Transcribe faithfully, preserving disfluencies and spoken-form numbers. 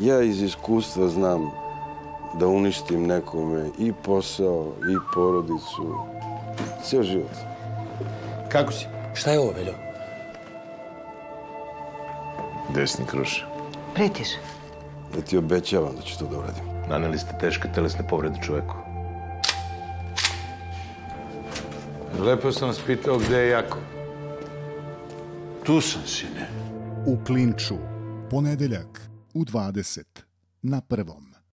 Ja iz iskustva znam da uništim nekome i posao, i porodicu, ceo život. Kako si? Šta je ovo, Veljo? Desni kruš. Pretiš? Da ti obećavam da ću to da uradim. Naneli ste teške telesne povrede čoveku. Lepo sam vas pitao gde je Jako. Tu sam, sine. U klinču, ponedeljak u dvadeset na Prvom.